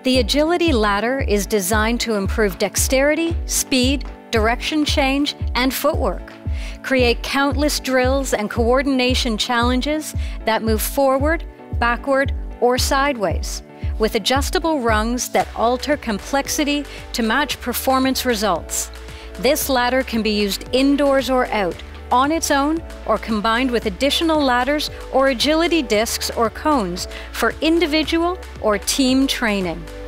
The agility ladder is designed to improve dexterity, speed, direction change, and footwork. Create countless drills and coordination challenges that move forward, backward, or sideways, with adjustable rungs that alter complexity to match performance results. This ladder can be used indoors or out, on its own, or combined with additional ladders or agility discs or cones for individual or team training.